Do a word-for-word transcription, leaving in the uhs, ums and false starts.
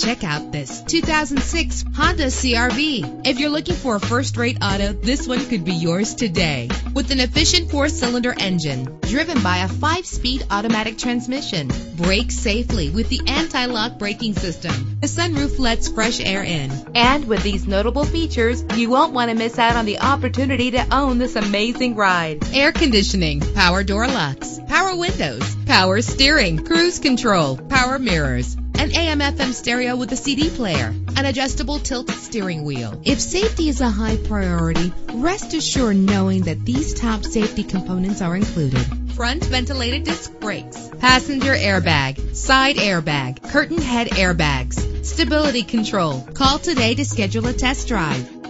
Check out this two thousand six Honda C R V. If you're looking for a first-rate auto, this one could be yours today. With an efficient four-cylinder engine driven by a five-speed automatic transmission, brake safely with the anti-lock braking system. The sunroof lets fresh air in. And with these notable features, you won't want to miss out on the opportunity to own this amazing ride. Air conditioning, power door locks, power windows, power steering, cruise control, power mirrors, an A M F M stereo with a C D player, an adjustable tilt steering wheel. If safety is a high priority, rest assured knowing that these top safety components are included: front ventilated disc brakes, passenger airbag, side airbag, curtain head airbags, stability control. Call today to schedule a test drive.